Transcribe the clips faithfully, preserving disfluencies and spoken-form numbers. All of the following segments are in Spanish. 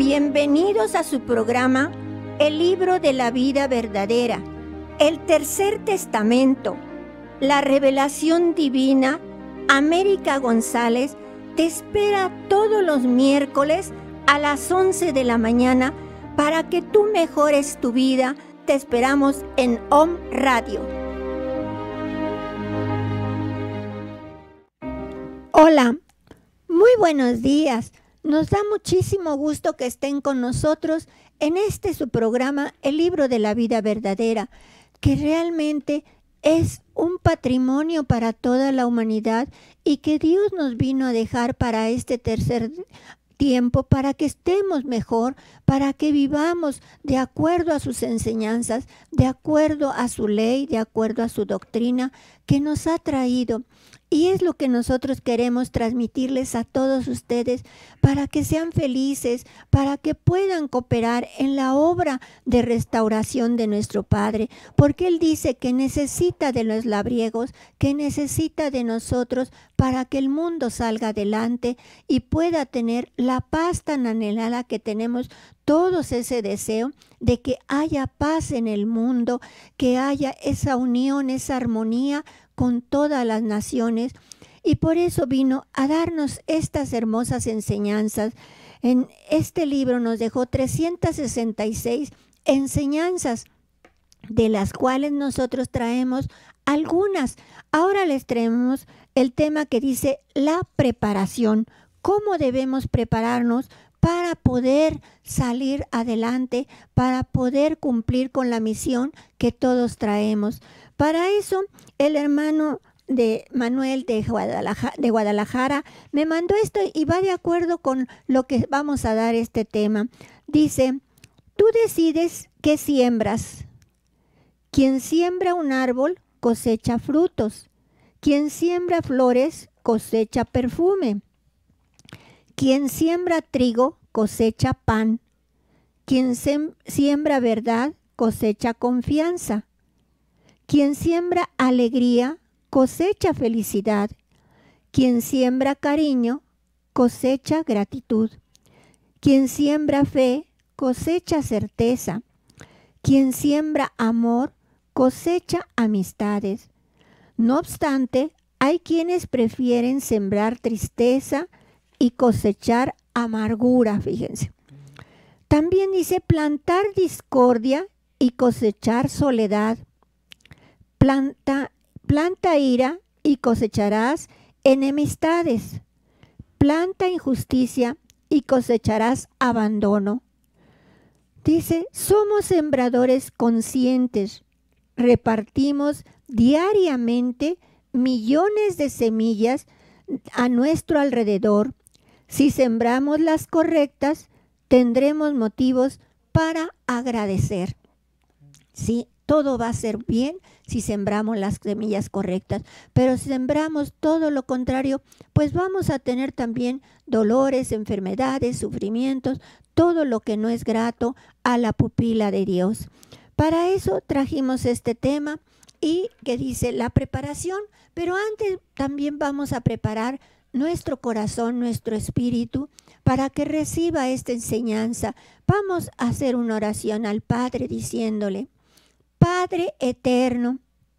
Bienvenidos a su programa El libro de la vida verdadera, el tercer testamento, la revelación divina. América González te espera todos los miércoles a las once de la mañana para que tú mejores tu vida. Te esperamos en Om Radio. Hola, muy buenos días. Nos da muchísimo gusto que estén con nosotros en este su programa, El libro de la vida verdadera, que realmente es un patrimonio para toda la humanidad y que Dios nos vino a dejar para este tercer tiempo, para que estemos mejor, para que vivamos de acuerdo a sus enseñanzas, de acuerdo a su ley, de acuerdo a su doctrina que nos ha traído. Y es lo que nosotros queremos transmitirles a todos ustedes para que sean felices, para que puedan cooperar en la obra de restauración de nuestro Padre, porque Él dice que necesita de los labriegos, que necesita de nosotros para que el mundo salga adelante y pueda tener la paz tan anhelada que tenemos todos, ese deseo de que haya paz en el mundo, que haya esa unión, esa armonía con todas las naciones. Y por eso vino a darnos estas hermosas enseñanzas. En este libro nos dejó trescientas sesenta y seis enseñanzas, de las cuales nosotros traemos algunas. Ahora les traemos el tema que dice la preparación. ¿Cómo debemos prepararnos para poder salir adelante, para poder cumplir con la misión que todos traemos? Para eso, el hermano de Manuel de Guadalajara, de Guadalajara me mandó esto y va de acuerdo con lo que vamos a dar este tema. Dice, tú decides qué siembras. Quien siembra un árbol cosecha frutos. Quien siembra flores cosecha perfume. Quien siembra trigo cosecha pan. Quien siembra verdad cosecha confianza. Quien siembra alegría cosecha felicidad. Quien siembra cariño cosecha gratitud. Quien siembra fe cosecha certeza. Quien siembra amor cosecha amistades. No obstante, hay quienes prefieren sembrar tristeza y cosechar amargura, fíjense. También dice plantar discordia y cosechar soledad. Planta, planta ira y cosecharás enemistades. Planta injusticia y cosecharás abandono. Dice, somos sembradores conscientes. Repartimos diariamente millones de semillas a nuestro alrededor. Si sembramos las correctas, tendremos motivos para agradecer. Sí, todo va a ser bien si sembramos las semillas correctas, pero si sembramos todo lo contrario, pues vamos a tener también dolores, enfermedades, sufrimientos, todo lo que no es grato a la pupila de Dios. Para eso trajimos este tema y que dice la preparación, pero antes también vamos a preparar nuestro corazón, nuestro espíritu, para que reciba esta enseñanza. Vamos a hacer una oración al Padre diciéndole, Padre eterno,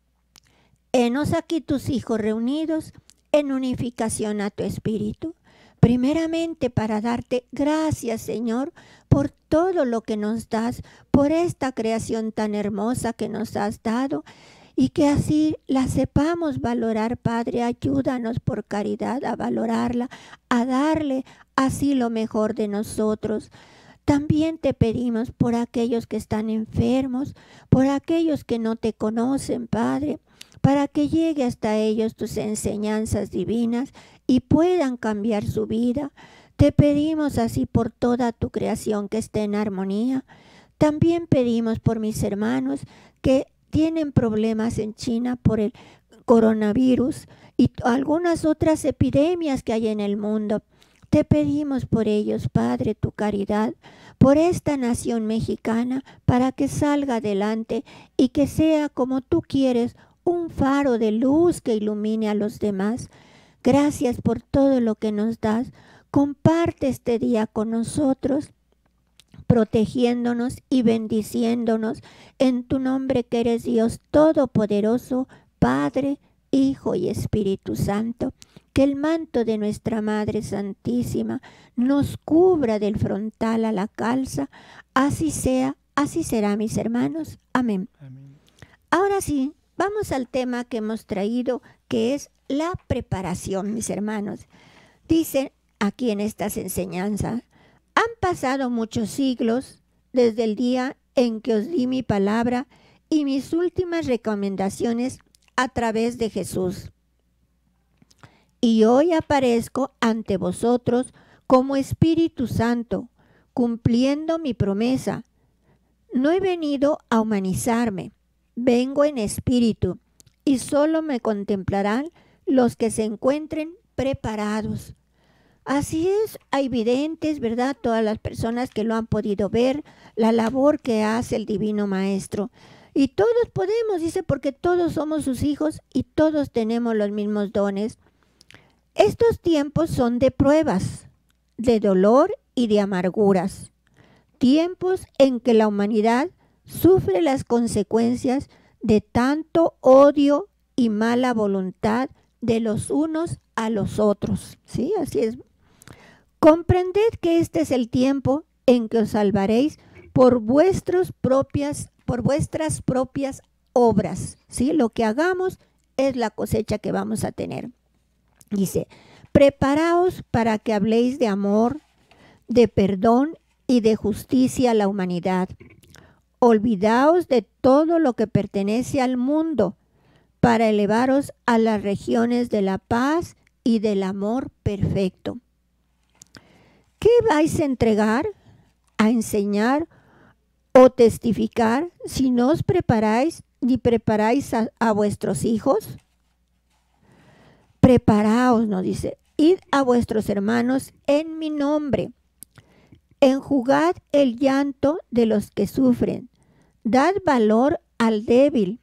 henos aquí tus hijos reunidos en unificación a tu espíritu. Primeramente para darte gracias, Señor, por todo lo que nos das, por esta creación tan hermosa que nos has dado, y que así la sepamos valorar, Padre. Ayúdanos por caridad a valorarla, a darle así lo mejor de nosotros. También te pedimos por aquellos que están enfermos, por aquellos que no te conocen, Padre, para que llegue hasta ellos tus enseñanzas divinas y puedan cambiar su vida. Te pedimos así por toda tu creación que esté en armonía. También pedimos por mis hermanos que tienen problemas en China por el coronavirus y algunas otras epidemias que hay en el mundo. Te pedimos por ellos, Padre, tu caridad, por esta nación mexicana, para que salga adelante y que sea como tú quieres, un faro de luz que ilumine a los demás. Gracias por todo lo que nos das. Comparte este día con nosotros protegiéndonos y bendiciéndonos en tu nombre que eres Dios Todopoderoso, Padre, Hijo y Espíritu Santo. Que el manto de nuestra Madre Santísima nos cubra del frontal a la calza. Así sea, así será, mis hermanos. Amén. Amén. Ahora sí, vamos al tema que hemos traído, que es la preparación, mis hermanos. Dice aquí en estas enseñanzas: han pasado muchos siglos desde el día en que os di mi palabra y mis últimas recomendaciones a través de Jesús. Y hoy aparezco ante vosotros como Espíritu Santo, cumpliendo mi promesa. No he venido a humanizarme, vengo en espíritu, y solo me contemplarán los que se encuentren preparados. Así es, hay videntes, ¿verdad? Todas las personas que lo han podido ver, la labor que hace el Divino Maestro. Y todos podemos, dice, porque todos somos sus hijos y todos tenemos los mismos dones. Estos tiempos son de pruebas, de dolor y de amarguras. Tiempos en que la humanidad sufre las consecuencias de tanto odio y mala voluntad de los unos a los otros. ¿Sí? Así es. Comprended que este es el tiempo en que os salvaréis por vuestras propias, por vuestras propias obras. ¿Sí? Lo que hagamos es la cosecha que vamos a tener. Dice: preparaos para que habléis de amor, de perdón y de justicia a la humanidad. Olvidaos de todo lo que pertenece al mundo para elevaros a las regiones de la paz y del amor perfecto. ¿Qué vais a entregar, a enseñar o testificar si no os preparáis ni preparáis a, a vuestros hijos? Preparaos, nos dice, id a vuestros hermanos en mi nombre. Enjugad el llanto de los que sufren. Dad valor al débil.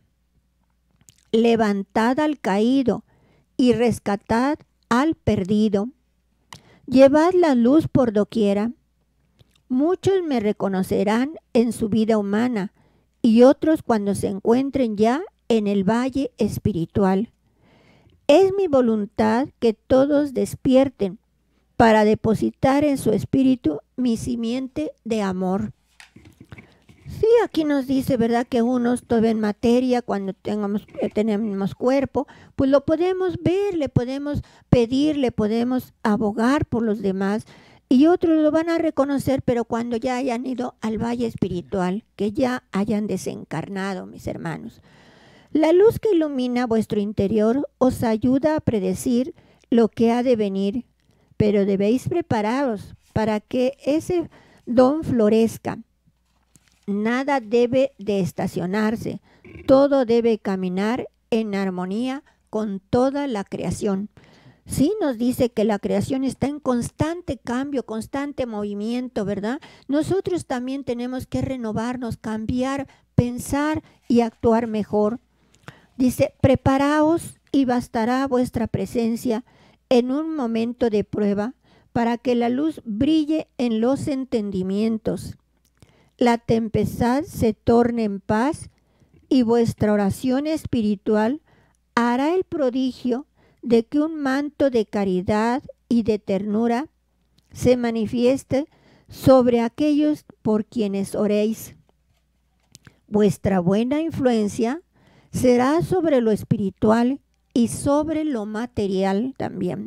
Levantad al caído y rescatad al perdido. Llevad la luz por doquiera. Muchos me reconocerán en su vida humana y otros cuando se encuentren ya en el valle espiritual. Es mi voluntad que todos despierten para depositar en su espíritu mi simiente de amor. Sí, aquí nos dice, ¿verdad?, que unos todavía en materia, cuando tengamos, eh, tenemos cuerpo, pues lo podemos ver, le podemos pedir, le podemos abogar por los demás, y otros lo van a reconocer, pero cuando ya hayan ido al valle espiritual, que ya hayan desencarnado, mis hermanos. La luz que ilumina vuestro interior os ayuda a predecir lo que ha de venir, pero debéis prepararos para que ese don florezca. Nada debe de estacionarse, todo debe caminar en armonía con toda la creación. Sí, nos dice que la creación está en constante cambio, constante movimiento, ¿verdad? Nosotros también tenemos que renovarnos, cambiar, pensar y actuar mejor. Dice: preparaos y bastará vuestra presencia en un momento de prueba para que la luz brille en los entendimientos. La tempestad se torne en paz y vuestra oración espiritual hará el prodigio de que un manto de caridad y de ternura se manifieste sobre aquellos por quienes oréis. Vuestra buena influencia será sobre lo espiritual y sobre lo material también.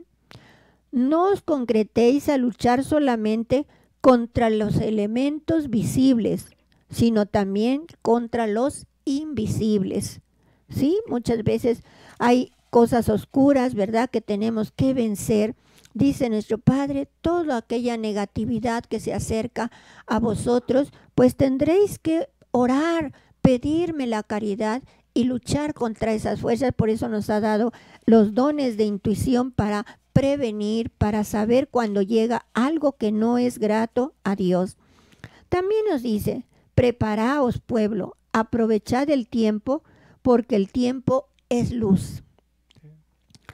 No os concretéis a luchar solamente contra los elementos visibles, sino también contra los invisibles. ¿Sí? Muchas veces hay cosas oscuras, ¿verdad?, que tenemos que vencer. Dice nuestro Padre: toda aquella negatividad que se acerca a vosotros, pues tendréis que orar, pedirme la caridad y luchar contra esas fuerzas. Por eso nos ha dado los dones de intuición para prevenir, para saber cuando llega algo que no es grato a Dios. También nos dice: preparaos, pueblo, aprovechad el tiempo, porque el tiempo es luz.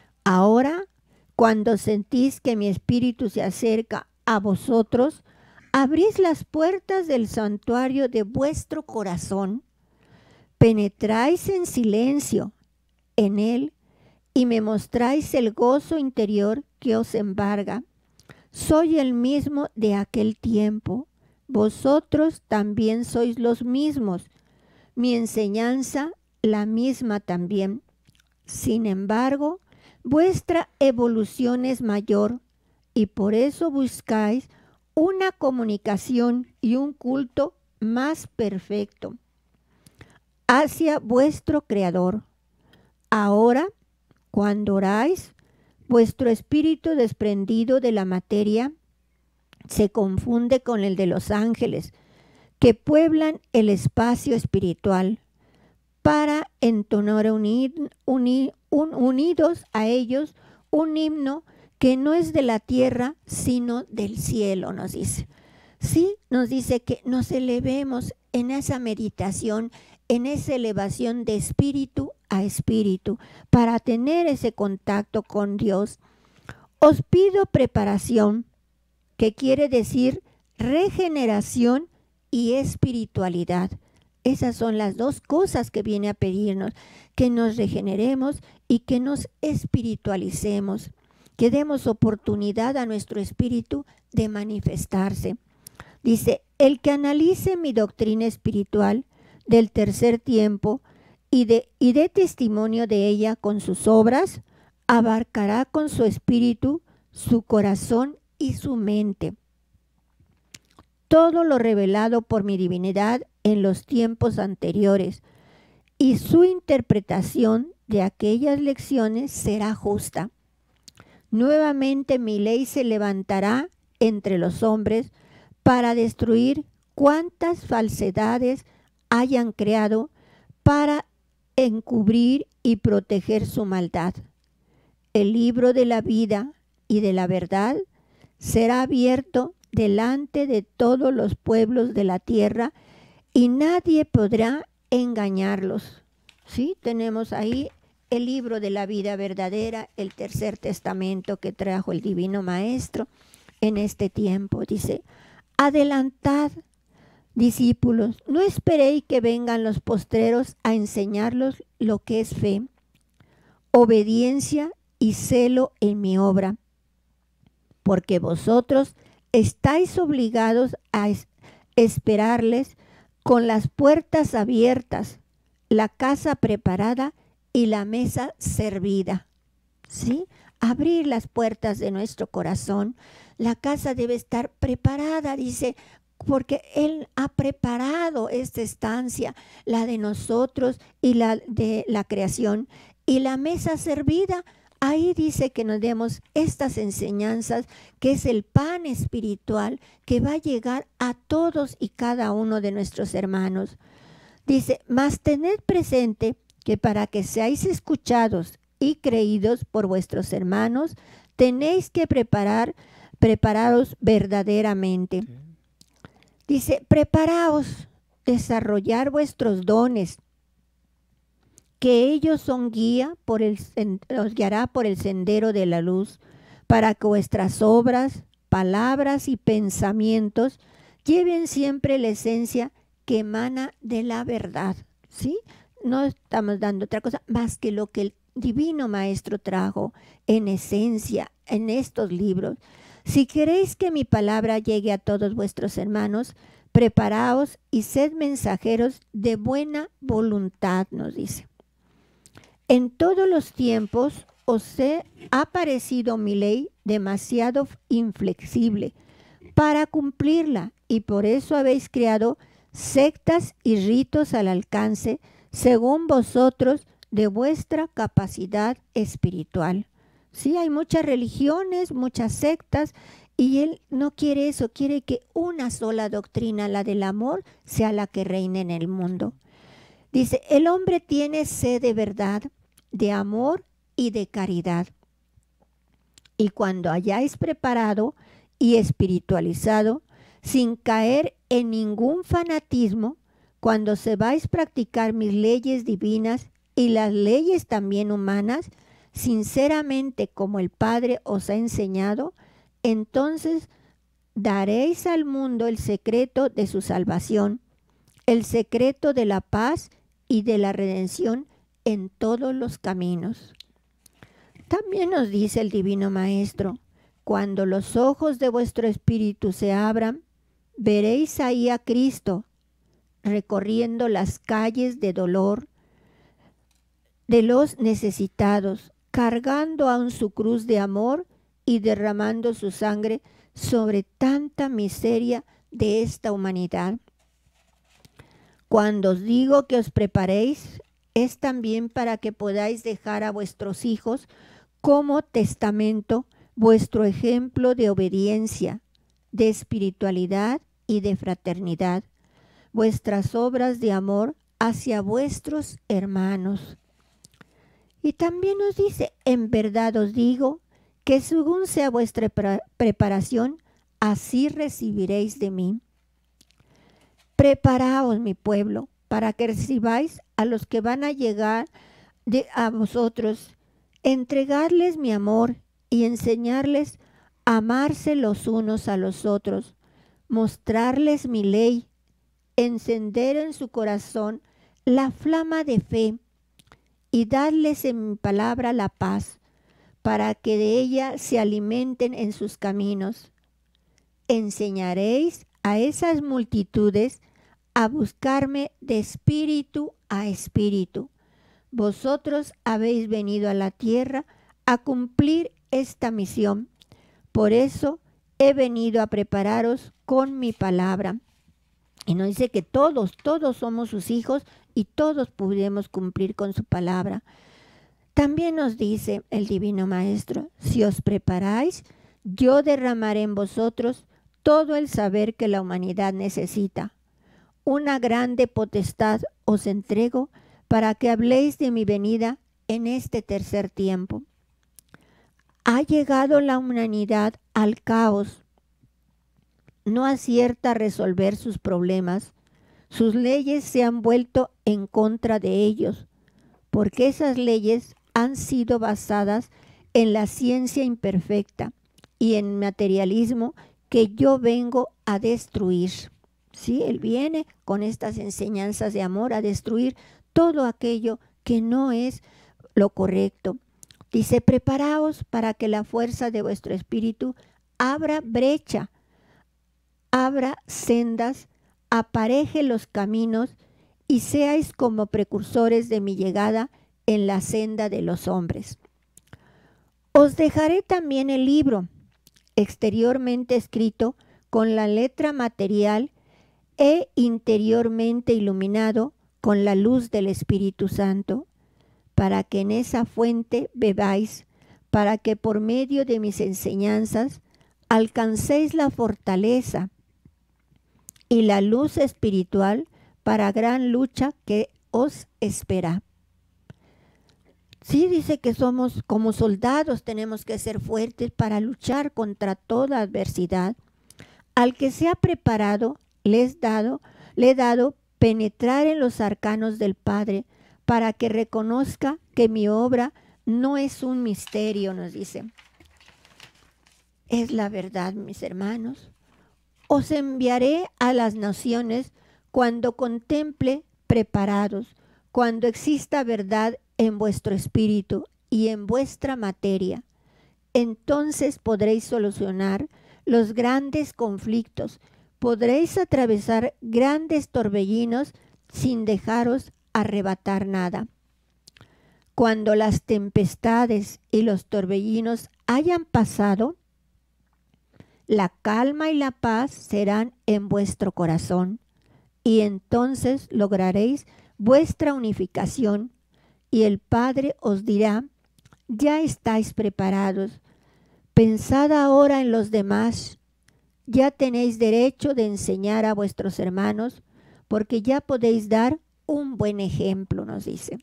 Ahora, cuando sentís que mi espíritu se acerca a vosotros, abrís las puertas del santuario de vuestro corazón, penetráis en silencio en él y me mostráis el gozo interior que os embarga. Soy el mismo de aquel tiempo, vosotros también sois los mismos, mi enseñanza la misma también. Sin embargo, vuestra evolución es mayor y por eso buscáis una comunicación y un culto más perfecto hacia vuestro Creador. Ahora, cuando oráis, vuestro espíritu desprendido de la materia se confunde con el de los ángeles que pueblan el espacio espiritual para entonar unir, unir, un, unidos a ellos un himno que no es de la tierra, sino del cielo, nos dice. Sí, nos dice que nos elevemos en esa meditación, en esa elevación de espíritu a espíritu, para tener ese contacto con Dios. Os pido preparación, que quiere decir regeneración y espiritualidad. Esas son las dos cosas que viene a pedirnos, que nos regeneremos y que nos espiritualicemos, que demos oportunidad a nuestro espíritu de manifestarse. Dice, el que analice mi doctrina espiritual del tercer tiempo y de, y dé testimonio de ella con sus obras, abarcará con su espíritu, su corazón y su mente todo lo revelado por mi divinidad en los tiempos anteriores, y su interpretación de aquellas lecciones será justa. Nuevamente mi ley se levantará entre los hombres para destruir cuantas falsedades hayan creado para encubrir y proteger su maldad. El libro de la vida y de la verdad será abierto delante de todos los pueblos de la tierra y nadie podrá engañarlos. ¿Sí? Tenemos ahí el libro de la vida verdadera, el tercer testamento que trajo el Divino Maestro en este tiempo. Dice, adelantad, discípulos, no esperéis que vengan los postreros a enseñarlos lo que es fe, obediencia y celo en mi obra, porque vosotros estáis obligados a es esperarles con las puertas abiertas, la casa preparada y la mesa servida. ¿Sí? Abrir las puertas de nuestro corazón. La casa debe estar preparada, dice, porque Él ha preparado esta estancia, la de nosotros y la de la creación, y la mesa servida. Ahí dice que nos demos estas enseñanzas, que es el pan espiritual que va a llegar a todos y cada uno de nuestros hermanos. Dice, mas tened presente que para que seáis escuchados y creídos por vuestros hermanos, tenéis que preparar, prepararos verdaderamente. Dice, preparaos, desarrollar vuestros dones, que ellos son guía por el, os guiará por el sendero de la luz, para que vuestras obras, palabras y pensamientos lleven siempre la esencia que emana de la verdad. ¿Sí? No estamos dando otra cosa más que lo que el Divino Maestro trajo en esencia en estos libros. Si queréis que mi palabra llegue a todos vuestros hermanos, preparaos y sed mensajeros de buena voluntad, nos dice. En todos los tiempos os he aparecido mi ley demasiado inflexible para cumplirla, y por eso habéis creado sectas y ritos al alcance, según vosotros, de vuestra capacidad espiritual. Sí, hay muchas religiones, muchas sectas, y Él no quiere eso, quiere que una sola doctrina, la del amor, sea la que reine en el mundo. Dice, el hombre tiene sed de verdad, de amor y de caridad. Y cuando hayáis preparado y espiritualizado, sin caer en ningún fanatismo, cuando sepáis practicar mis leyes divinas y las leyes también humanas, sinceramente como el Padre os ha enseñado, entonces daréis al mundo el secreto de su salvación, el secreto de la paz y de la redención en todos los caminos. También nos dice el Divino Maestro, cuando los ojos de vuestro espíritu se abran, veréis ahí a Cristo recorriendo las calles de dolor de los necesitados, cargando aún su cruz de amor y derramando su sangre sobre tanta miseria de esta humanidad. Cuando os digo que os preparéis, es también para que podáis dejar a vuestros hijos como testamento vuestro ejemplo de obediencia, de espiritualidad y de fraternidad, vuestras obras de amor hacia vuestros hermanos. Y también nos dice, en verdad os digo, que según sea vuestra pre- preparación, así recibiréis de mí. Preparaos, mi pueblo, para que recibáis a los que van a llegar de, a vosotros, entregarles mi amor y enseñarles a amarse los unos a los otros, mostrarles mi ley, encender en su corazón la flama de fe y darles en mi palabra la paz, para que de ella se alimenten en sus caminos. Enseñaréis a esas multitudes a buscarme de espíritu a espíritu. Vosotros habéis venido a la tierra a cumplir esta misión. Por eso he venido a prepararos con mi palabra. Y nos dice que todos, todos somos sus hijos y todos podemos cumplir con su palabra. También nos dice el Divino Maestro, si os preparáis, yo derramaré en vosotros todo el saber que la humanidad necesita. Una grande potestad os entrego para que habléis de mi venida en este tercer tiempo. Ha llegado la humanidad al caos. No acierta a resolver sus problemas. Sus leyes se han vuelto en contra de ellos, porque esas leyes han sido basadas en la ciencia imperfecta y en materialismo que yo vengo a destruir. Sí, Él viene con estas enseñanzas de amor a destruir todo aquello que no es lo correcto. Dice, preparaos para que la fuerza de vuestro espíritu abra brecha, abra sendas, apareje los caminos y seáis como precursores de mi llegada en la senda de los hombres. Os dejaré también el libro, exteriormente escrito con la letra material e interiormente iluminado con la luz del Espíritu Santo, para que en esa fuente bebáis, para que por medio de mis enseñanzas alcancéis la fortaleza y la luz espiritual para gran lucha que os espera. Sí, dice que somos como soldados, tenemos que ser fuertes para luchar contra toda adversidad. Al que se ha preparado, le he dado, le he dado penetrar en los arcanos del Padre, para que reconozca que mi obra no es un misterio, nos dice. Es la verdad, mis hermanos. Os enviaré a las naciones cuando contemple preparados, cuando exista verdad en vuestro espíritu y en vuestra materia. Entonces podréis solucionar los grandes conflictos, podréis atravesar grandes torbellinos sin dejaros arrebatar nada. Cuando las tempestades y los torbellinos hayan pasado, la calma y la paz serán en vuestro corazón, y entonces lograréis vuestra unificación, y el Padre os dirá, ya estáis preparados, pensad ahora en los demás, ya tenéis derecho de enseñar a vuestros hermanos, porque ya podéis dar un buen ejemplo, nos dice.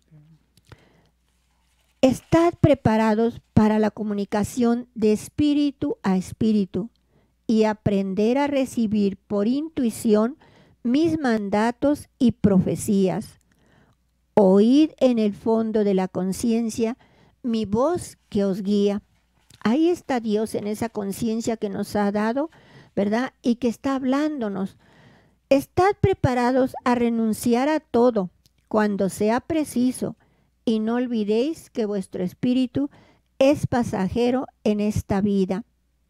Estad preparados para la comunicación de espíritu a espíritu y aprender a recibir por intuición mis mandatos y profecías. Oíd en el fondo de la conciencia mi voz que os guía. Ahí está Dios en esa conciencia que nos ha dado ¿verdad? Y que está hablándonos. Estad preparados a renunciar a todo cuando sea preciso, y no olvidéis que vuestro espíritu es pasajero en esta vida,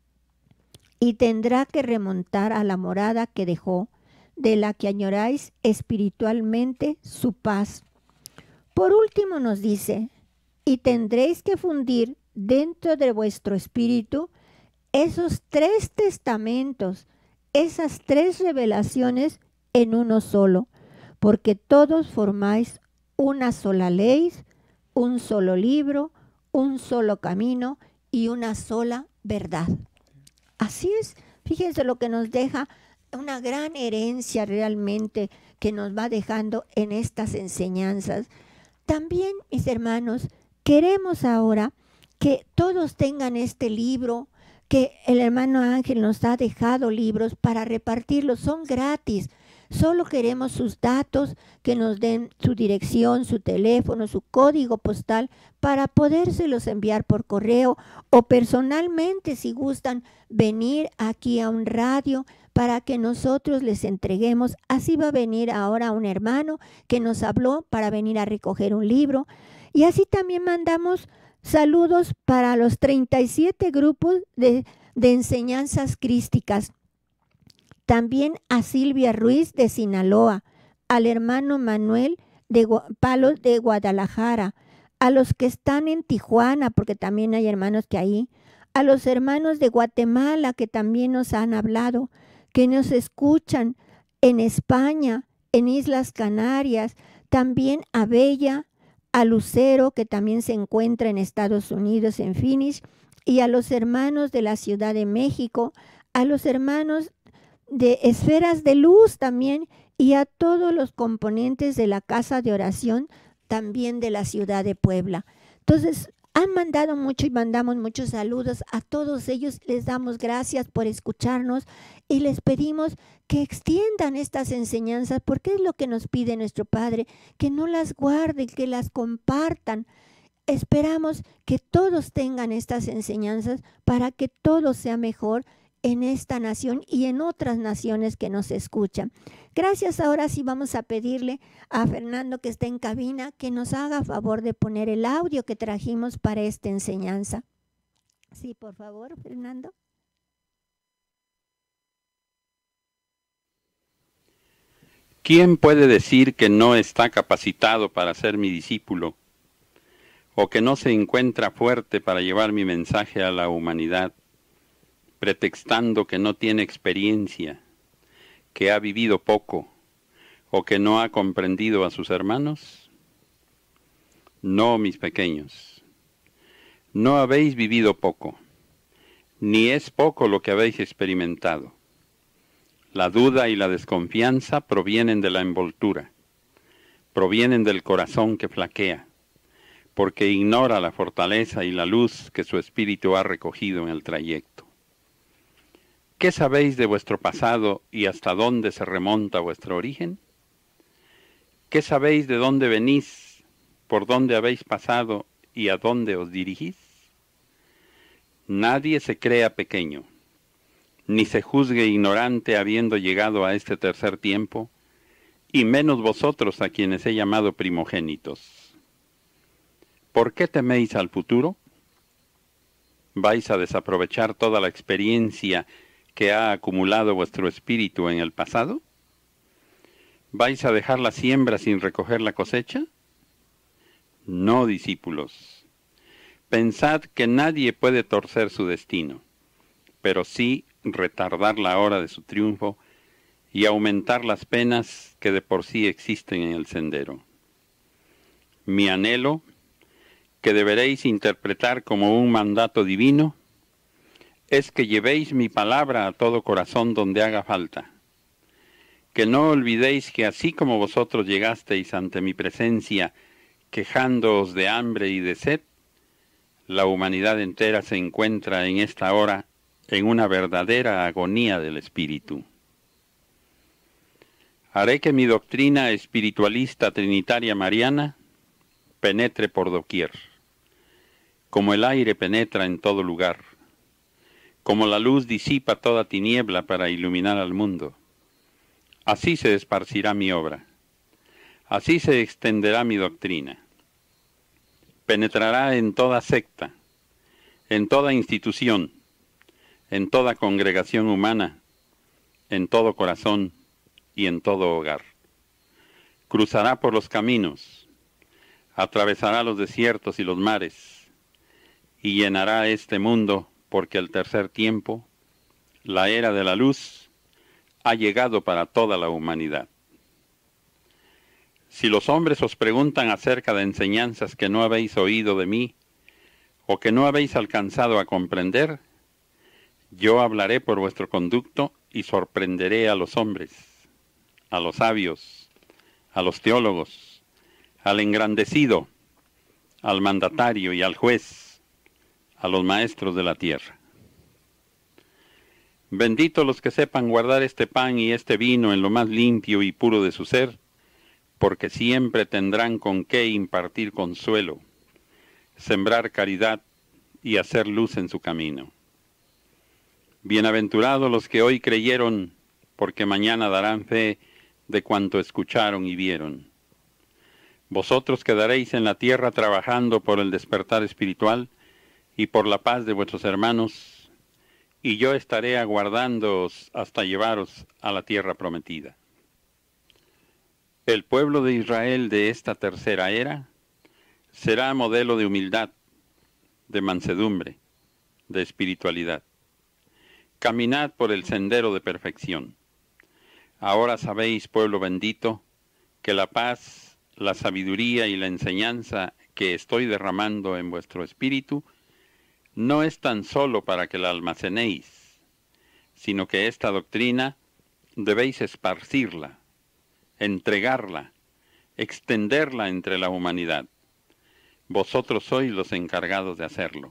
y tendrá que remontar a la morada que dejó, de la que añoráis espiritualmente su paz. Por último nos dice, y tendréis que fundir dentro de vuestro espíritu esos tres testamentos, esas tres revelaciones en uno solo, porque todos formáis una sola ley, un solo libro, un solo camino y una sola verdad. Así es, fíjense lo que nos deja, una gran herencia realmente que nos va dejando en estas enseñanzas. También, mis hermanos, queremos ahora que todos tengan este libro, que el hermano Ángel nos ha dejado libros para repartirlos, son gratis. Solo queremos sus datos, que nos den su dirección, su teléfono, su código postal para podérselos enviar por correo o personalmente si gustan venir aquí a un radio para que nosotros les entreguemos. Así va a venir ahora un hermano que nos habló para venir a recoger un libro. Y así también mandamos saludos para los treinta y siete grupos de, de enseñanzas crísticas. También a Silvia Ruiz de Sinaloa, al hermano Manuel de Palos de Guadalajara, a los que están en Tijuana, porque también hay hermanos que ahí, a los hermanos de Guatemala que también nos han hablado, que nos escuchan en España, en Islas Canarias, también a Bella, a Lucero, que también se encuentra en Estados Unidos, en Phoenix, y a los hermanos de la Ciudad de México, a los hermanos de Esferas de Luz también, y a todos los componentes de la Casa de Oración, también de la ciudad de Puebla. Entonces, han mandado mucho y mandamos muchos saludos a todos ellos. Les damos gracias por escucharnos y les pedimos que extiendan estas enseñanzas, porque es lo que nos pide nuestro Padre, que no las guarden, que las compartan. Esperamos que todos tengan estas enseñanzas para que todo sea mejor en esta nación y en otras naciones que nos escuchan. Gracias. Ahora sí vamos a pedirle a Fernando, que está en cabina, que nos haga favor de poner el audio que trajimos para esta enseñanza. Sí, por favor, Fernando. ¿Quién puede decir que no está capacitado para ser mi discípulo, o que no se encuentra fuerte para llevar mi mensaje a la humanidad, pretextando que no tiene experiencia, que ha vivido poco, o que no ha comprendido a sus hermanos? No, mis pequeños, no habéis vivido poco, ni es poco lo que habéis experimentado. La duda y la desconfianza provienen de la envoltura, provienen del corazón que flaquea, porque ignora la fortaleza y la luz que su espíritu ha recogido en el trayecto. ¿Qué sabéis de vuestro pasado y hasta dónde se remonta vuestro origen? ¿Qué sabéis de dónde venís, por dónde habéis pasado y a dónde os dirigís? Nadie se crea pequeño, ni se juzgue ignorante habiendo llegado a este tercer tiempo, y menos vosotros a quienes he llamado primogénitos. ¿Por qué teméis al futuro? ¿Vais a desaprovechar toda la experiencia que ha acumulado vuestro espíritu en el pasado? ¿Vais a dejar la siembra sin recoger la cosecha? No, discípulos. Pensad que nadie puede torcer su destino, pero sí retardar la hora de su triunfo y aumentar las penas que de por sí existen en el sendero. Mi anhelo, que deberéis interpretar como un mandato divino, es que llevéis mi palabra a todo corazón donde haga falta, que no olvidéis que así como vosotros llegasteis ante mi presencia quejándoos de hambre y de sed, la humanidad entera se encuentra en esta hora en una verdadera agonía del espíritu. Haré que mi doctrina espiritualista trinitaria mariana penetre por doquier, como el aire penetra en todo lugar, Como la luz disipa toda tiniebla para iluminar al mundo, así se esparcirá mi obra, así se extenderá mi doctrina. Penetrará en toda secta, en toda institución, en toda congregación humana, en todo corazón y en todo hogar. Cruzará por los caminos, atravesará los desiertos y los mares, y llenará este mundo, porque el tercer tiempo, la era de la luz, ha llegado para toda la humanidad. Si los hombres os preguntan acerca de enseñanzas que no habéis oído de mí, o que no habéis alcanzado a comprender, yo hablaré por vuestro conducto y sorprenderé a los hombres, a los sabios, a los teólogos, al engrandecido, al mandatario y al juez, a los maestros de la tierra. Benditos los que sepan guardar este pan y este vino en lo más limpio y puro de su ser, porque siempre tendrán con qué impartir consuelo, sembrar caridad y hacer luz en su camino. Bienaventurados los que hoy creyeron, porque mañana darán fe de cuanto escucharon y vieron. Vosotros quedaréis en la tierra trabajando por el despertar espiritual y por la paz de vuestros hermanos, y yo estaré aguardándoos hasta llevaros a la tierra prometida. El pueblo de Israel de esta tercera era será modelo de humildad, de mansedumbre, de espiritualidad. Caminad por el sendero de perfección. Ahora sabéis, pueblo bendito, que la paz, la sabiduría y la enseñanza que estoy derramando en vuestro espíritu no es tan solo para que la almacenéis, sino que esta doctrina debéis esparcirla, entregarla, extenderla entre la humanidad. Vosotros sois los encargados de hacerlo.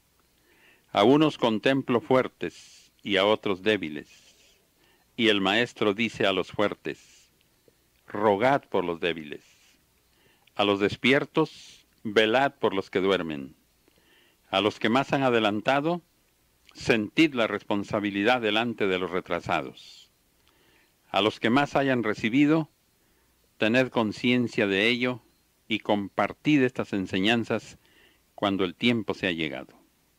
A unos contemplo fuertes y a otros débiles, y el Maestro dice a los fuertes, rogad por los débiles. A los despiertos, velad por los que duermen. A los que más han adelantado, sentid la responsabilidad delante de los retrasados. A los que más hayan recibido, tened conciencia de ello y compartid estas enseñanzas cuando el tiempo sea llegado.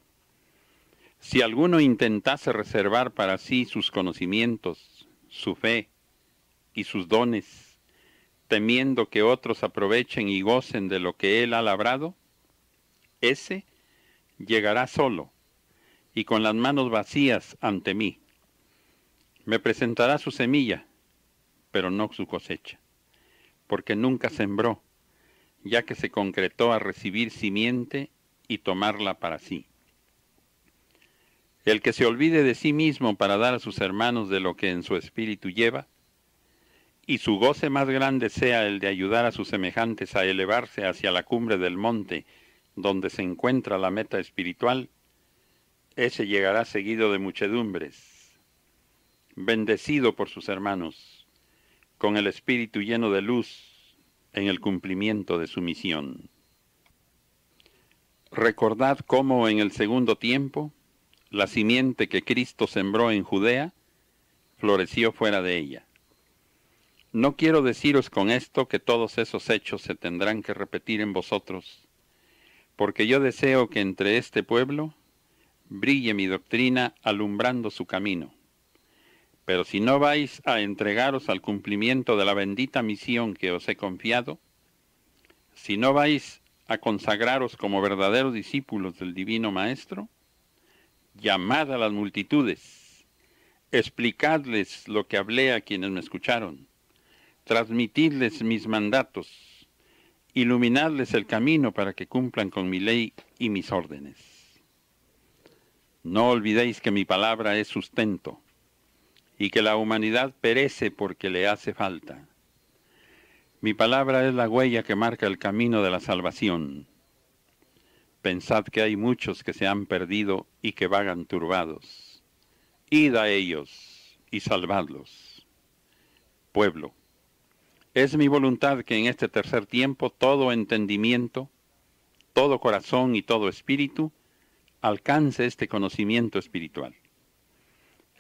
Si alguno intentase reservar para sí sus conocimientos, su fe y sus dones, temiendo que otros aprovechen y gocen de lo que él ha labrado, ese llegará solo y con las manos vacías ante mí. Me presentará su semilla, pero no su cosecha, porque nunca sembró, ya que se concretó a recibir simiente y tomarla para sí. El que se olvide de sí mismo para dar a sus hermanos de lo que en su espíritu lleva, y su goce más grande sea el de ayudar a sus semejantes a elevarse hacia la cumbre del monte donde se encuentra la meta espiritual, ese llegará seguido de muchedumbres, bendecido por sus hermanos, con el espíritu lleno de luz en el cumplimiento de su misión. Recordad cómo en el segundo tiempo, la simiente que Cristo sembró en Judea, floreció fuera de ella. No quiero deciros con esto que todos esos hechos se tendrán que repetir en vosotros, porque yo deseo que entre este pueblo brille mi doctrina alumbrando su camino. Pero si no vais a entregaros al cumplimiento de la bendita misión que os he confiado, si no vais a consagraros como verdaderos discípulos del Divino Maestro, llamad a las multitudes, explicadles lo que hablé a quienes me escucharon, transmitidles mis mandatos, iluminadles el camino para que cumplan con mi ley y mis órdenes. No olvidéis que mi palabra es sustento, y que la humanidad perece porque le hace falta. Mi palabra es la huella que marca el camino de la salvación. Pensad que hay muchos que se han perdido y que vagan turbados. Id a ellos y salvadlos. Pueblo, es mi voluntad que en este tercer tiempo todo entendimiento, todo corazón y todo espíritu alcance este conocimiento espiritual.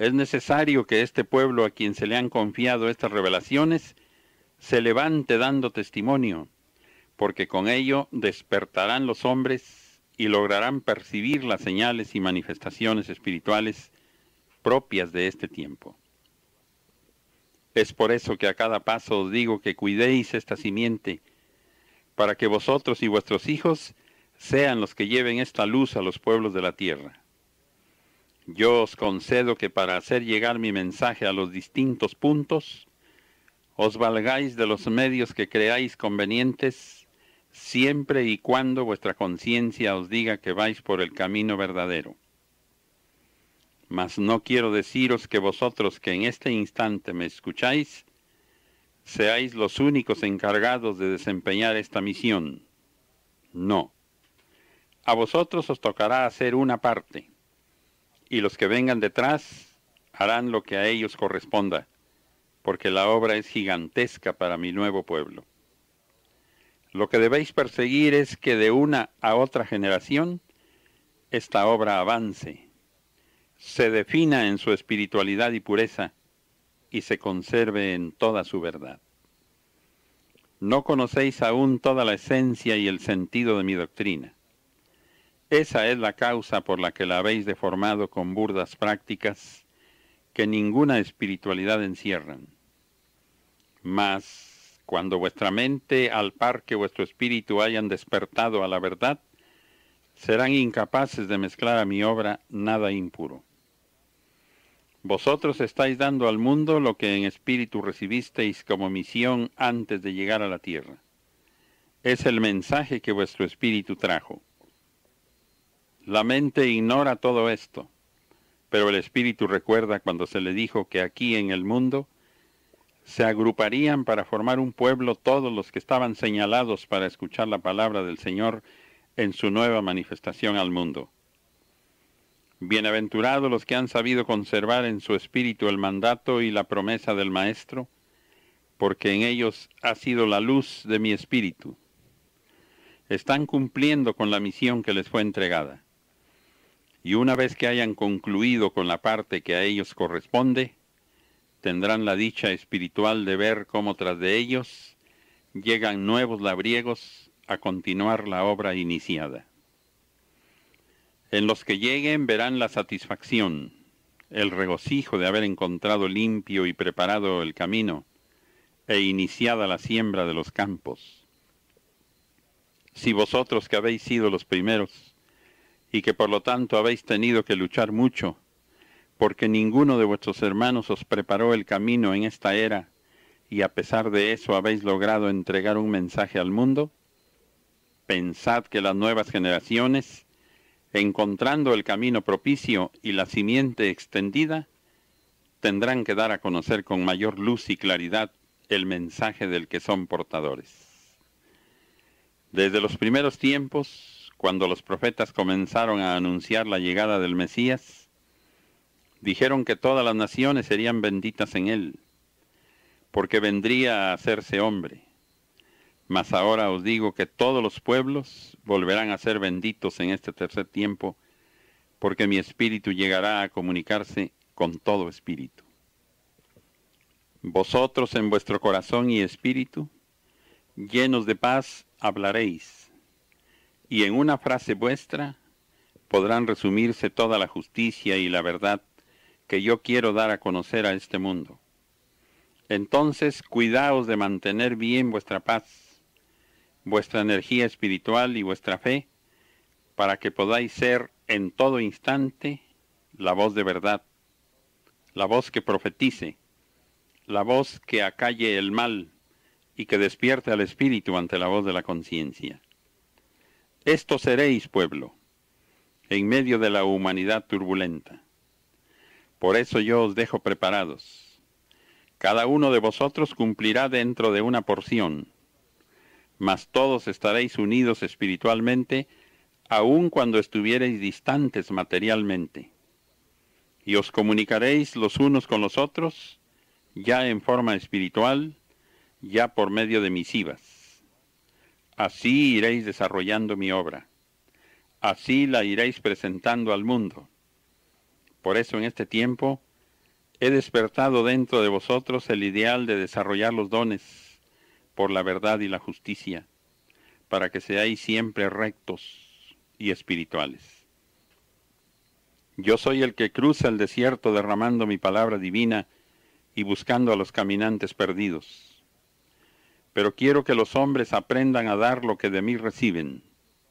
Es necesario que este pueblo a quien se le han confiado estas revelaciones se levante dando testimonio, porque con ello despertarán los hombres y lograrán percibir las señales y manifestaciones espirituales propias de este tiempo. Es por eso que a cada paso os digo que cuidéis esta simiente, para que vosotros y vuestros hijos sean los que lleven esta luz a los pueblos de la tierra. Yo os concedo que para hacer llegar mi mensaje a los distintos puntos, os valgáis de los medios que creáis convenientes, siempre y cuando vuestra conciencia os diga que vais por el camino verdadero. Mas no quiero deciros que vosotros que en este instante me escucháis, seáis los únicos encargados de desempeñar esta misión. No. A vosotros os tocará hacer una parte, y los que vengan detrás harán lo que a ellos corresponda, porque la obra es gigantesca para mi nuevo pueblo. Lo que debéis perseguir es que de una a otra generación esta obra avance, se defina en su espiritualidad y pureza, y se conserve en toda su verdad. No conocéis aún toda la esencia y el sentido de mi doctrina. Esa es la causa por la que la habéis deformado con burdas prácticas que ninguna espiritualidad encierran. Mas, cuando vuestra mente, al par que vuestro espíritu hayan despertado a la verdad, serán incapaces de mezclar a mi obra nada impuro. Vosotros estáis dando al mundo lo que en espíritu recibisteis como misión antes de llegar a la tierra. Es el mensaje que vuestro espíritu trajo. La mente ignora todo esto, pero el espíritu recuerda cuando se le dijo que aquí en el mundo se agruparían para formar un pueblo todos los que estaban señalados para escuchar la palabra del Señor en su nueva manifestación al mundo. Bienaventurados los que han sabido conservar en su espíritu el mandato y la promesa del Maestro, porque en ellos ha sido la luz de mi espíritu. Están cumpliendo con la misión que les fue entregada. Y una vez que hayan concluido con la parte que a ellos corresponde, tendrán la dicha espiritual de ver cómo tras de ellos llegan nuevos labriegos a continuar la obra iniciada. En los que lleguen verán la satisfacción, el regocijo de haber encontrado limpio y preparado el camino e iniciada la siembra de los campos. Si vosotros que habéis sido los primeros y que por lo tanto habéis tenido que luchar mucho, porque ninguno de vuestros hermanos os preparó el camino en esta era, y a pesar de eso habéis logrado entregar un mensaje al mundo, pensad que las nuevas generaciones, encontrando el camino propicio y la simiente extendida, tendrán que dar a conocer con mayor luz y claridad el mensaje del que son portadores. Desde los primeros tiempos, cuando los profetas comenzaron a anunciar la llegada del Mesías, dijeron que todas las naciones serían benditas en él, porque vendría a hacerse hombre. Mas ahora os digo que todos los pueblos volverán a ser benditos en este tercer tiempo, porque mi espíritu llegará a comunicarse con todo espíritu. Vosotros en vuestro corazón y espíritu, llenos de paz, hablaréis, y en una frase vuestra podrán resumirse toda la justicia y la verdad que yo quiero dar a conocer a este mundo. Entonces cuidaos de mantener bien vuestra paz, vuestra energía espiritual y vuestra fe, para que podáis ser en todo instante la voz de verdad, la voz que profetice, la voz que acalle el mal y que despierte al espíritu ante la voz de la conciencia. Esto seréis, pueblo, en medio de la humanidad turbulenta. Por eso yo os dejo preparados. Cada uno de vosotros cumplirá dentro de una porción, mas todos estaréis unidos espiritualmente, aun cuando estuvierais distantes materialmente. Y os comunicaréis los unos con los otros, ya en forma espiritual, ya por medio de misivas. Así iréis desarrollando mi obra. Así la iréis presentando al mundo. Por eso en este tiempo he despertado dentro de vosotros el ideal de desarrollar los dones por la verdad y la justicia, para que seáis siempre rectos y espirituales. Yo soy el que cruza el desierto derramando mi palabra divina y buscando a los caminantes perdidos. Pero quiero que los hombres aprendan a dar lo que de mí reciben.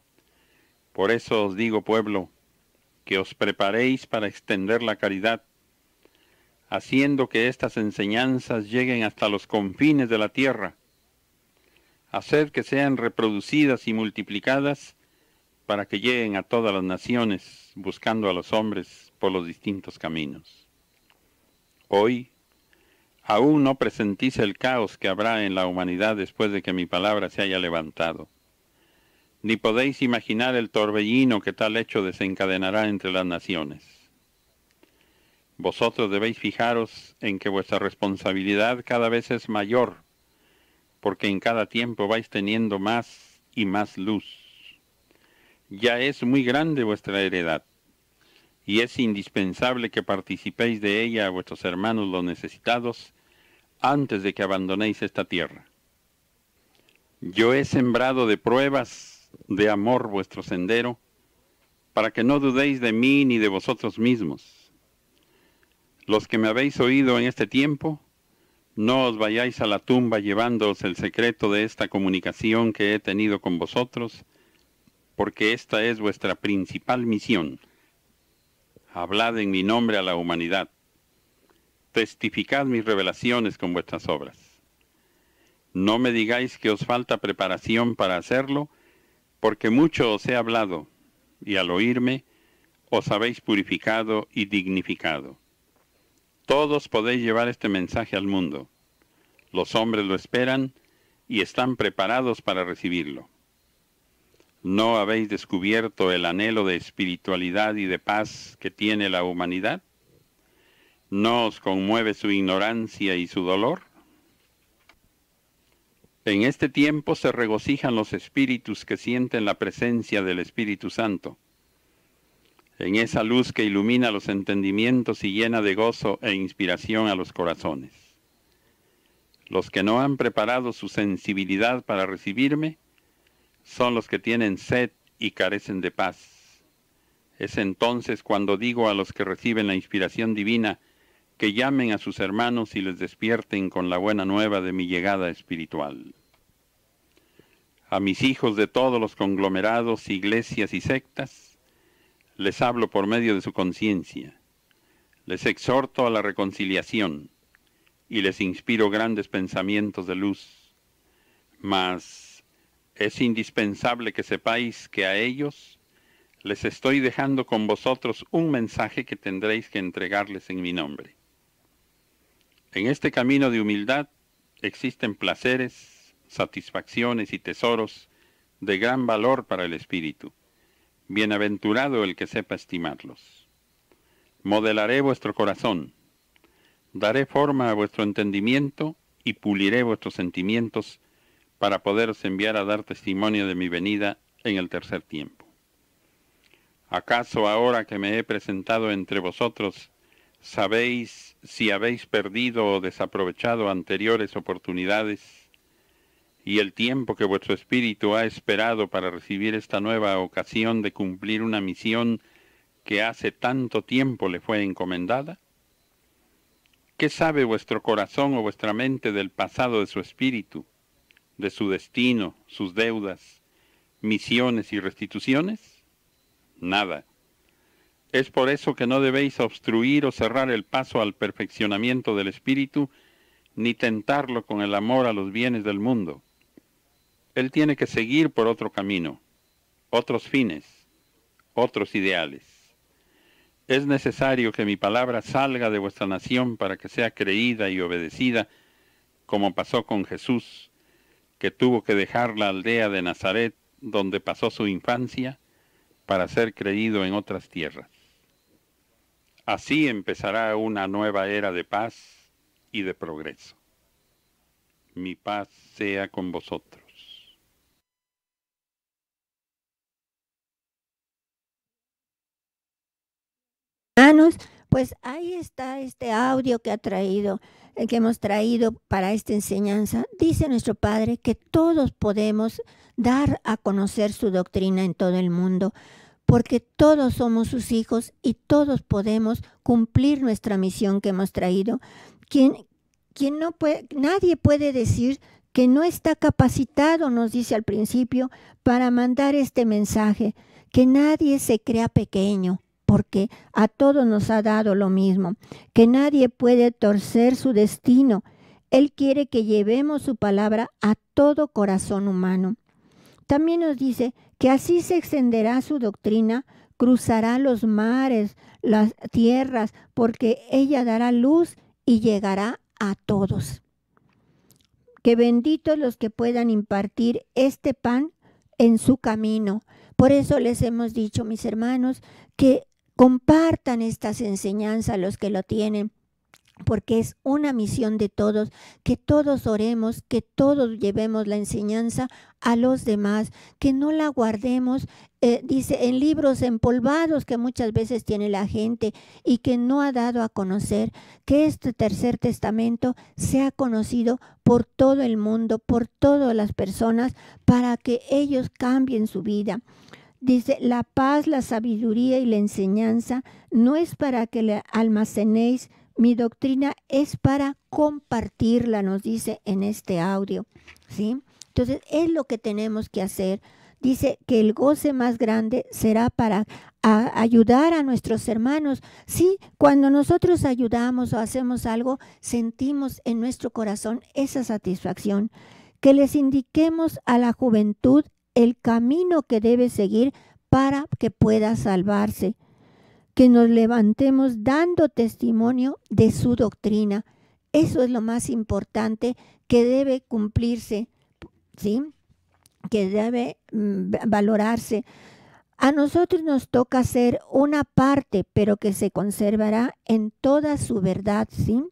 Por eso os digo, pueblo, que os preparéis para extender la caridad, haciendo que estas enseñanzas lleguen hasta los confines de la tierra. Haced que sean reproducidas y multiplicadas para que lleguen a todas las naciones, buscando a los hombres por los distintos caminos. Hoy, aún no presentís el caos que habrá en la humanidad después de que mi palabra se haya levantado, ni podéis imaginar el torbellino que tal hecho desencadenará entre las naciones. Vosotros debéis fijaros en que vuestra responsabilidad cada vez es mayor, porque en cada tiempo vais teniendo más y más luz. Ya es muy grande vuestra heredad, y es indispensable que participéis de ella a vuestros hermanos los necesitados antes de que abandonéis esta tierra. Yo he sembrado de pruebas de amor vuestro sendero, para que no dudéis de mí ni de vosotros mismos. Los que me habéis oído en este tiempo, no os vayáis a la tumba llevándoos el secreto de esta comunicación que he tenido con vosotros, porque esta es vuestra principal misión. Hablad en mi nombre a la humanidad. Testificad mis revelaciones con vuestras obras. No me digáis que os falta preparación para hacerlo, porque mucho os he hablado, y al oírme os habéis purificado y dignificado. Todos podéis llevar este mensaje al mundo. Los hombres lo esperan y están preparados para recibirlo. ¿No habéis descubierto el anhelo de espiritualidad y de paz que tiene la humanidad? ¿No os conmueve su ignorancia y su dolor? En este tiempo se regocijan los espíritus que sienten la presencia del Espíritu Santo. En esa luz que ilumina los entendimientos y llena de gozo e inspiración a los corazones. Los que no han preparado su sensibilidad para recibirme son los que tienen sed y carecen de paz. Es entonces cuando digo a los que reciben la inspiración divina que llamen a sus hermanos y les despierten con la buena nueva de mi llegada espiritual. A mis hijos de todos los conglomerados, iglesias y sectas, les hablo por medio de su conciencia. Les exhorto a la reconciliación y les inspiro grandes pensamientos de luz. Mas es indispensable que sepáis que a ellos les estoy dejando con vosotros un mensaje que tendréis que entregarles en mi nombre. En este camino de humildad existen placeres, satisfacciones y tesoros de gran valor para el espíritu. Bienaventurado el que sepa estimarlos. Modelaré vuestro corazón, daré forma a vuestro entendimiento y puliré vuestros sentimientos para poderos enviar a dar testimonio de mi venida en el tercer tiempo. ¿Acaso ahora que me he presentado entre vosotros, sabéis si habéis perdido o desaprovechado anteriores oportunidades y el tiempo que vuestro espíritu ha esperado para recibir esta nueva ocasión de cumplir una misión que hace tanto tiempo le fue encomendada? ¿Qué sabe vuestro corazón o vuestra mente del pasado de su espíritu, de su destino, sus deudas, misiones y restituciones? Nada. Es por eso que no debéis obstruir o cerrar el paso al perfeccionamiento del espíritu, ni tentarlo con el amor a los bienes del mundo. Él tiene que seguir por otro camino, otros fines, otros ideales. Es necesario que mi palabra salga de vuestra nación para que sea creída y obedecida, como pasó con Jesús, que tuvo que dejar la aldea de Nazaret, donde pasó su infancia, para ser creído en otras tierras. Así empezará una nueva era de paz y de progreso. Mi paz sea con vosotros. Hermanos, Pues ahí está este audio que ha traído, eh, que hemos traído para esta enseñanza. Dice nuestro Padre que todos podemos dar a conocer su doctrina en todo el mundo, porque todos somos sus hijos y todos podemos cumplir nuestra misión que hemos traído. Quien, quien no puede, nadie puede decir que no está capacitado, nos dice al principio, para mandar este mensaje, que nadie se crea pequeño, porque a todos nos ha dado lo mismo, que nadie puede torcer su destino. Él quiere que llevemos su palabra a todo corazón humano. También nos dice que así se extenderá su doctrina, cruzará los mares, las tierras, porque ella dará luz y llegará a todos. Que benditos los que puedan impartir este pan en su camino. Por eso les hemos dicho, mis hermanos, que compartan estas enseñanzas los que lo tienen, porque es una misión de todos, que todos oremos, que todos llevemos la enseñanza a los demás, que no la guardemos, eh, dice, en libros empolvados que muchas veces tiene la gente y que no ha dado a conocer, que este tercer testamento sea conocido por todo el mundo, por todas las personas, para que ellos cambien su vida. Dice, la paz, la sabiduría y la enseñanza no es para que la almacenéis. Mi doctrina es para compartirla, nos dice en este audio, ¿sí? Entonces, es lo que tenemos que hacer. Dice que el goce más grande será para a ayudar a nuestros hermanos. Sí, cuando nosotros ayudamos o hacemos algo, sentimos en nuestro corazón esa satisfacción. Que les indiquemos a la juventud el camino que debe seguir para que pueda salvarse. Que nos levantemos dando testimonio de su doctrina. Eso es lo más importante que debe cumplirse, ¿sí? Que debe mm, valorarse. A nosotros nos toca hacer una parte, pero que se conservará en toda su verdad, ¿sí?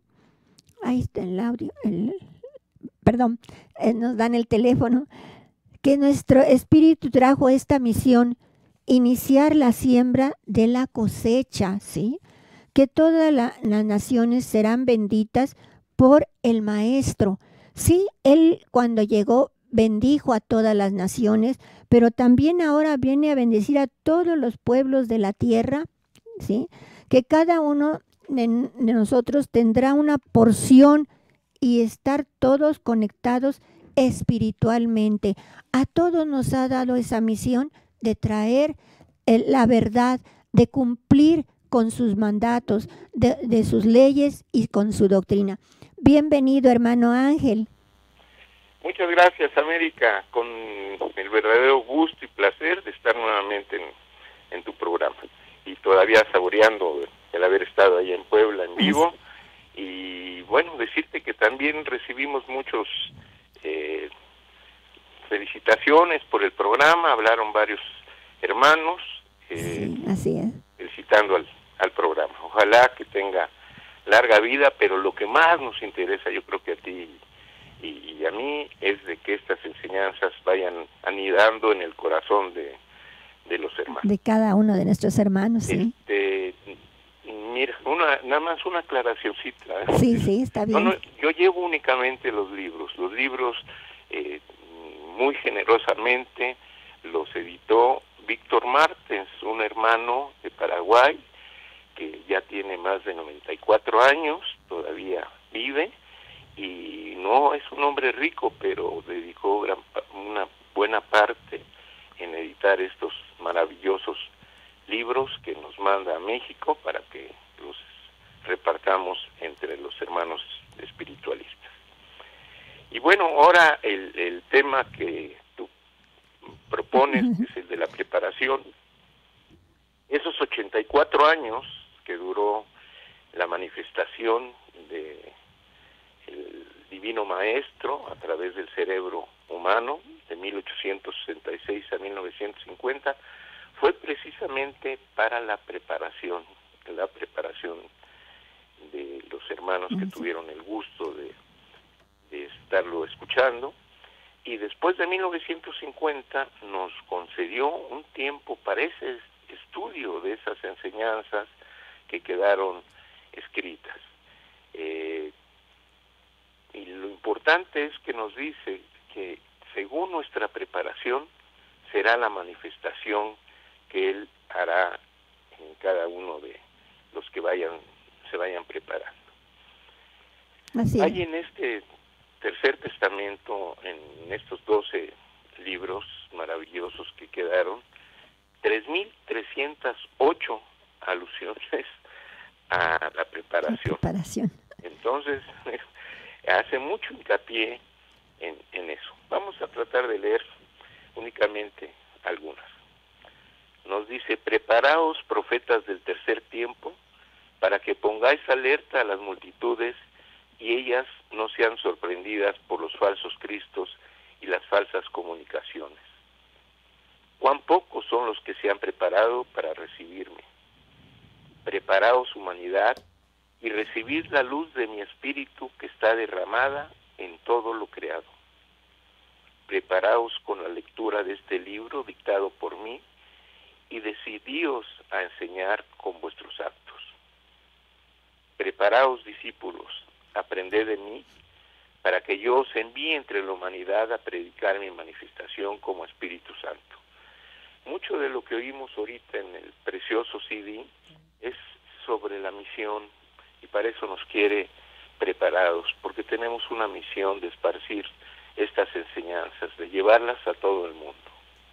Ahí está el audio, el, perdón, eh, nos dan el teléfono. Que nuestro espíritu trajo esta misión, iniciar la siembra de la cosecha, ¿sí? Que todas la, las naciones serán benditas por el Maestro. Sí, Él cuando llegó bendijo a todas las naciones, pero también ahora viene a bendecir a todos los pueblos de la tierra, ¿sí? Que cada uno de, de nosotros tendrá una porción y estar todos conectados espiritualmente. A todos nos ha dado esa misión de traer eh, la verdad, de cumplir con sus mandatos, de, de sus leyes y con su doctrina. Bienvenido, hermano Ángel. Muchas gracias, América, con el verdadero gusto y placer de estar nuevamente en, en tu programa. Y todavía saboreando el haber estado allá en Puebla en vivo. Y bueno, decirte que también recibimos muchos eh, felicitaciones por el programa, hablaron varios hermanos eh, sí, así es. felicitando al, al programa. Ojalá que tenga larga vida, pero lo que más nos interesa, yo creo que a ti y, y a mí, es de que estas enseñanzas vayan anidando en el corazón de, de los hermanos. De cada uno de nuestros hermanos, sí. Este, mira, una, nada más una aclaracióncita. ¿eh? Sí, sí, está bien. No, no, yo llevo únicamente los libros. Los libros, eh, muy generosamente, los editó Víctor Martens, un hermano de Paraguay, que ya tiene más de noventa y cuatro años, todavía vive, y no es un hombre rico, pero dedicó gran, una buena parte en editar estos maravillosos libros que nos manda a México para que los repartamos entre los hermanos espiritualistas. Y bueno, ahora el, el tema que tú propones es el de la preparación. Esos ochenta y cuatro años que duró la manifestación de el Divino Maestro a través del cerebro humano, de mil ochocientos sesenta y seis a mil novecientos cincuenta, fue precisamente para la preparación, la preparación de los hermanos que tuvieron el gusto de, de estarlo escuchando. Y después de mil novecientos cincuenta nos concedió un tiempo para ese estudio de esas enseñanzas que quedaron escritas. Eh, y lo importante es que nos dice que según nuestra preparación será la manifestación que Él hará en cada uno de los que vayan se vayan preparando. Así Hay es. en este tercer testamento, en estos doce libros maravillosos que quedaron, tres mil trescientas ocho alusiones a la preparación. La preparación. Entonces, hace mucho hincapié en, en eso. Vamos a tratar de leer únicamente algunas. Nos dice: preparaos, profetas del tercer tiempo, para que pongáis alerta a las multitudes y ellas no sean sorprendidas por los falsos cristos y las falsas comunicaciones. Cuán pocos son los que se han preparado para recibirme. Preparaos, humanidad, y recibid la luz de mi espíritu que está derramada en todo lo creado. Preparaos con la lectura de este libro dictado por mí y decidíos a enseñar con vuestros actos. Preparaos, discípulos, aprended de mí, para que yo os envíe entre la humanidad a predicar mi manifestación como Espíritu Santo. Mucho de lo que oímos ahorita en el precioso C D es sobre la misión, y para eso nos quiere preparados, porque tenemos una misión de esparcir estas enseñanzas, de llevarlas a todo el mundo.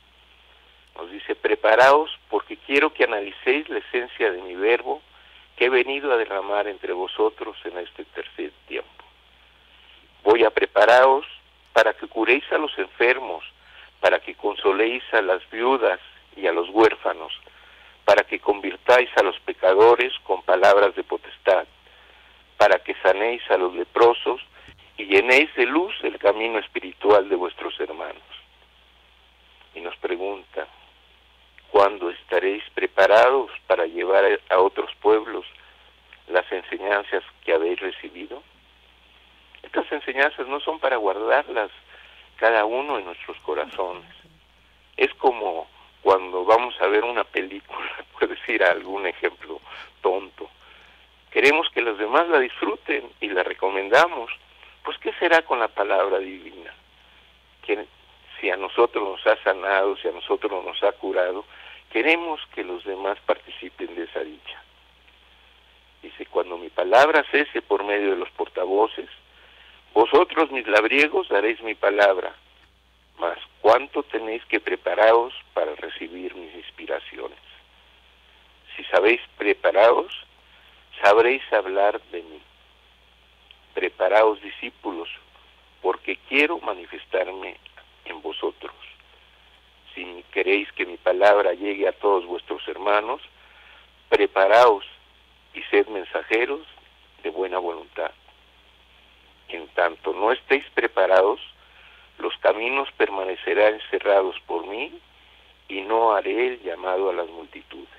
Nos dice: preparaos, porque quiero que analicéis la esencia de mi verbo que he venido a derramar entre vosotros en este tercer tiempo. Voy a preparaos para que curéis a los enfermos, para que consoléis a las viudas y a los huérfanos, para que convirtáis a los pecadores con palabras de potestad, para que sanéis a los leprosos y llenéis de luz el camino espiritual de vuestros hermanos. Y nos pregunta: ¿cuándo estaréis preparados para llevar a otros pueblos las enseñanzas que habéis recibido? Estas enseñanzas no son para guardarlas cada uno en nuestros corazones. Es como cuando vamos a ver una película, por decir algún ejemplo tonto. Queremos que los demás la disfruten y la recomendamos. Pues, ¿qué será con la palabra divina? Que si a nosotros nos ha sanado, si a nosotros nos ha curado, queremos que los demás participen de esa dicha. Dice: cuando mi palabra cese por medio de los portavoces, vosotros, mis labriegos, daréis mi palabra, mas cuánto tenéis que preparaos para recibir mis inspiraciones. Si sabéis preparaos, sabréis hablar de mí. Preparaos, discípulos, porque quiero manifestarme en vosotros. Si queréis que mi palabra llegue a todos vuestros hermanos, preparaos y sed mensajeros de buena voluntad. En tanto no estéis preparados, los caminos permanecerán cerrados por mí y no haré el llamado a las multitudes.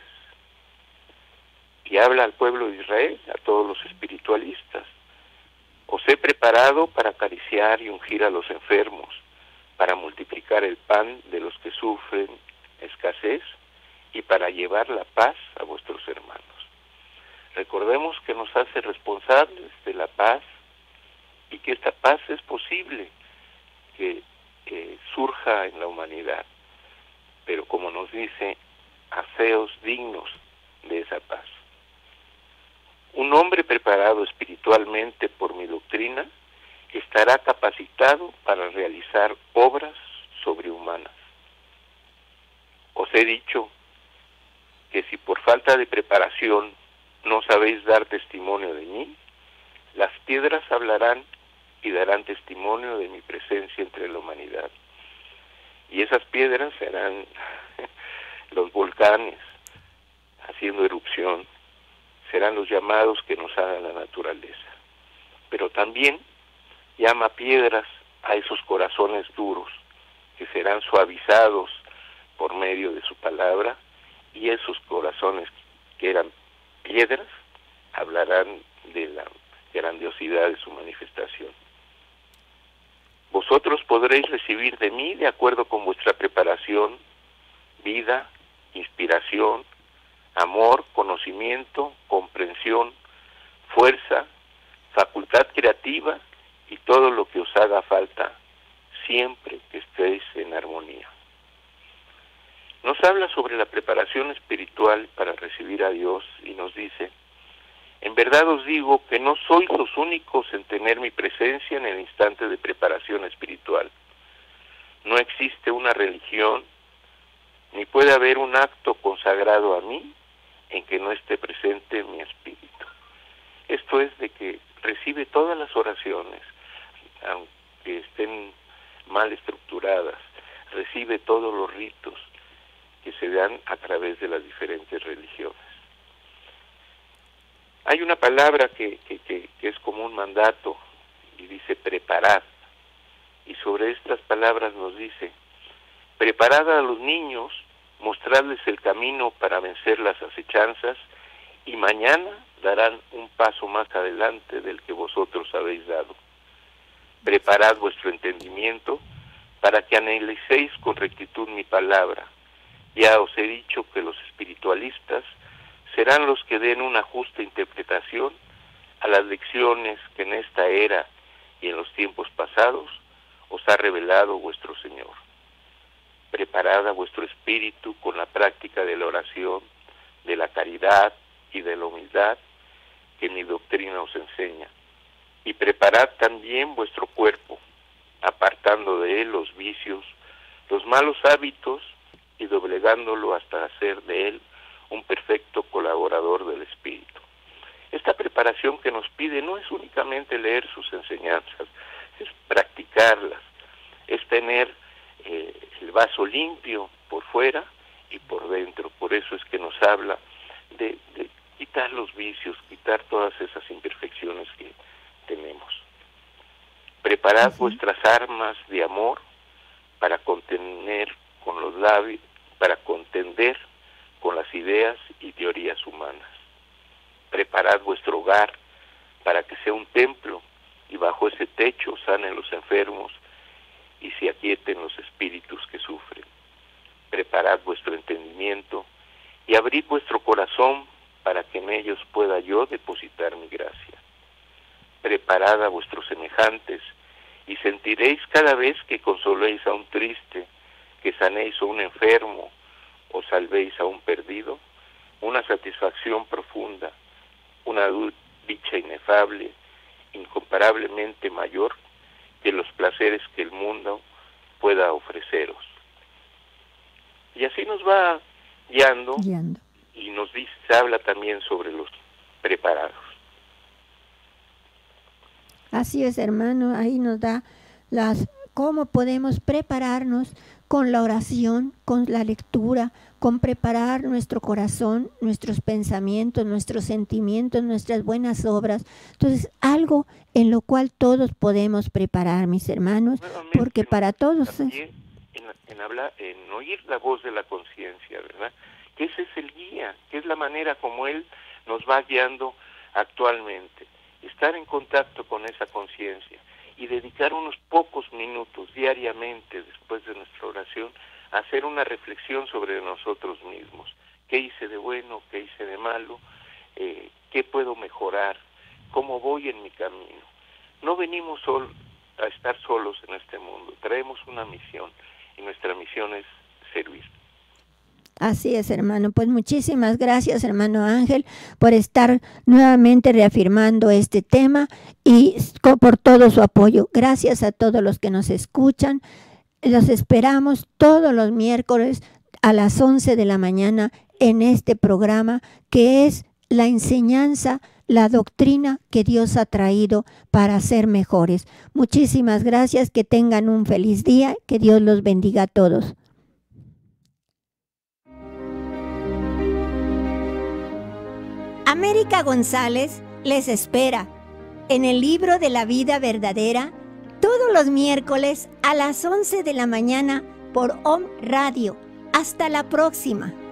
Y habla al pueblo de Israel, a todos los espiritualistas: os he preparado para acariciar y ungir a los enfermos, para multiplicar el pan de los que sufren escasez y para llevar la paz a vuestros hermanos. Recordemos que nos hace responsables de la paz y que esta paz es posible que eh, surja en la humanidad, pero como nos dice, haceos dignos de esa paz. Un hombre preparado espiritualmente por mi doctrina estará capacitado para realizar obras sobrehumanas. Os he dicho que si por falta de preparación no sabéis dar testimonio de mí, las piedras hablarán y darán testimonio de mi presencia entre la humanidad. Y esas piedras serán los volcanes haciendo erupción, serán los llamados que nos haga la naturaleza. Pero también llama piedras a esos corazones duros que serán suavizados por medio de su palabra, y esos corazones que eran piedras hablarán de la grandiosidad de su manifestación. Vosotros podréis recibir de mí de acuerdo con vuestra preparación, vida, inspiración, amor, conocimiento, comprensión, fuerza, facultad creativa y todo lo que os haga falta, siempre que estéis en armonía. Nos habla sobre la preparación espiritual para recibir a Dios y nos dice: en verdad os digo que no sois los únicos en tener mi presencia en el instante de preparación espiritual. No existe una religión, ni puede haber un acto consagrado a mí en que no esté presente mi espíritu. Esto es de que recibe todas las oraciones, aunque estén mal estructuradas, recibe todos los ritos que se dan a través de las diferentes religiones. Hay una palabra que, que, que, que es como un mandato y dice preparad, y sobre estas palabras nos dice: preparad a los niños, mostradles el camino para vencer las acechanzas, y mañana darán un paso más adelante del que vosotros habéis dado. Preparad vuestro entendimiento para que analicéis con rectitud mi palabra. Ya os he dicho que los espiritualistas serán los que den una justa interpretación a las lecciones que en esta era y en los tiempos pasados os ha revelado vuestro Señor. Preparad a vuestro espíritu con la práctica de la oración, de la caridad y de la humildad que mi doctrina os enseña. Y preparad también vuestro cuerpo, apartando de él los vicios, los malos hábitos y doblegándolo hasta hacer de él un perfecto colaborador del Espíritu. Esta preparación que nos pide no es únicamente leer sus enseñanzas, es practicarlas, es tener eh, el vaso limpio por fuera y por dentro. Por eso es que nos habla de, de quitar los vicios, quitar todas esas imperfecciones que tenemos. Preparad uh-huh. vuestras armas de amor para contener con los labios, para contender con las ideas y teorías humanas. Preparad vuestro hogar para que sea un templo y bajo ese techo sanen los enfermos y se aquieten los espíritus que sufren. Preparad vuestro entendimiento y abrid vuestro corazón para que en ellos pueda yo depositar mi gracia. Preparad a vuestros semejantes y sentiréis cada vez que consoléis a un triste, que sanéis a un enfermo o salvéis a un perdido, una satisfacción profunda, una dicha inefable, incomparablemente mayor que los placeres que el mundo pueda ofreceros. Y así nos va guiando, guiando. Y nos dice, habla también sobre los preparados. Así es, hermano, ahí nos da las cómo podemos prepararnos con la oración, con la lectura, con preparar nuestro corazón, nuestros pensamientos, nuestros sentimientos, nuestras buenas obras. Entonces, algo en lo cual todos podemos preparar, mis hermanos, nuevamente, porque para todos también es... en, en hablar, en oír la voz de la conciencia, ¿verdad? Que ese es el guía, que es la manera como Él nos va guiando actualmente. Estar en contacto con esa conciencia y dedicar unos pocos minutos diariamente después de nuestra oración a hacer una reflexión sobre nosotros mismos. ¿Qué hice de bueno? ¿Qué hice de malo? Eh, ¿Qué puedo mejorar? ¿Cómo voy en mi camino? No venimos sol, a estar solos en este mundo, traemos una misión y nuestra misión es servir. Así es, hermano. Pues muchísimas gracias, hermano Ángel, por estar nuevamente reafirmando este tema y por todo su apoyo. Gracias a todos los que nos escuchan. Los esperamos todos los miércoles a las once de la mañana en este programa que es la enseñanza, la doctrina que Dios ha traído para ser mejores. Muchísimas gracias, que tengan un feliz día, que Dios los bendiga a todos. América González les espera en el libro de la vida verdadera todos los miércoles a las once de la mañana por Om Radio. Hasta la próxima.